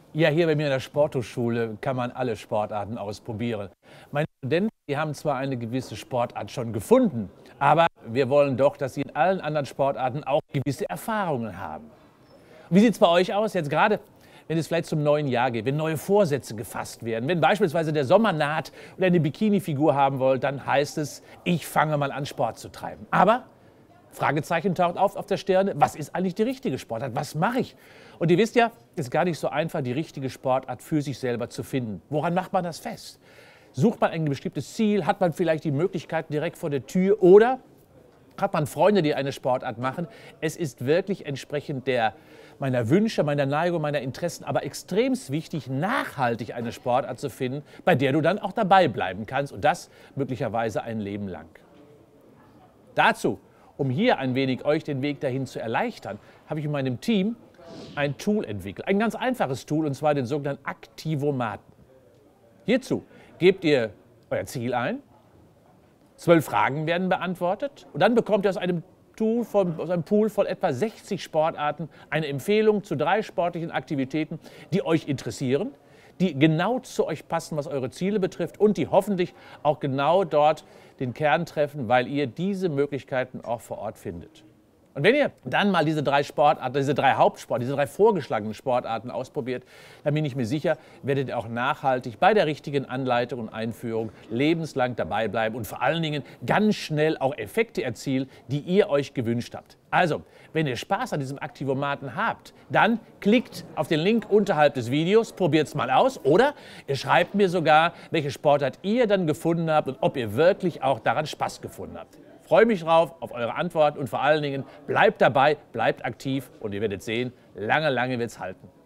Ja, hier bei mir in der Sporthochschule kann man alle Sportarten ausprobieren. Meine Studenten, die haben zwar eine gewisse Sportart schon gefunden, aber wir wollen doch, dass sie in allen anderen Sportarten auch gewisse Erfahrungen haben. Wie sieht es bei euch aus jetzt gerade, wenn es vielleicht zum neuen Jahr geht, wenn neue Vorsätze gefasst werden, wenn beispielsweise der Sommer naht und ihr eine Bikini-Figur haben wollt, dann heißt es, ich fange mal an, Sport zu treiben. Aber Fragezeichen taucht auf der Stirne. Was ist eigentlich die richtige Sportart? Was mache ich? Und ihr wisst ja, es ist gar nicht so einfach, die richtige Sportart für sich selber zu finden. Woran macht man das fest? Sucht man ein bestimmtes Ziel? Hat man vielleicht die Möglichkeit direkt vor der Tür? Oder hat man Freunde, die eine Sportart machen? Es ist wirklich entsprechend meiner Wünsche, meiner Neigung, meiner Interessen, aber extrem wichtig, nachhaltig eine Sportart zu finden, bei der du dann auch dabei bleiben kannst und das möglicherweise ein Leben lang. Dazu, um hier ein wenig euch den Weg dahin zu erleichtern, habe ich in meinem Team ein Tool entwickelt. Ein ganz einfaches Tool, und zwar den sogenannten Aktivomaten. Hierzu gebt ihr euer Ziel ein, 12 Fragen werden beantwortet und dann bekommt ihr aus einem Pool von etwa 60 Sportarten eine Empfehlung zu 3 sportlichen Aktivitäten, die euch interessieren, die genau zu euch passen, was eure Ziele betrifft und die hoffentlich auch genau dort den Kern treffen, weil ihr diese Möglichkeiten auch vor Ort findet. Und wenn ihr dann mal diese 3 Sportarten, diese 3 Hauptsportarten, diese 3 vorgeschlagenen Sportarten ausprobiert, dann bin ich mir sicher, werdet ihr auch nachhaltig bei der richtigen Anleitung und Einführung lebenslang dabei bleiben und vor allen Dingen ganz schnell auch Effekte erzielen, die ihr euch gewünscht habt. Also, wenn ihr Spaß an diesem Aktivomaten habt, dann klickt auf den Link unterhalb des Videos, probiert es mal aus oder ihr schreibt mir sogar, welche Sportart ihr dann gefunden habt und ob ihr wirklich auch daran Spaß gefunden habt. Ich freue mich drauf, auf eure Antwort und vor allen Dingen bleibt dabei, bleibt aktiv und ihr werdet sehen, lange, lange wird es halten.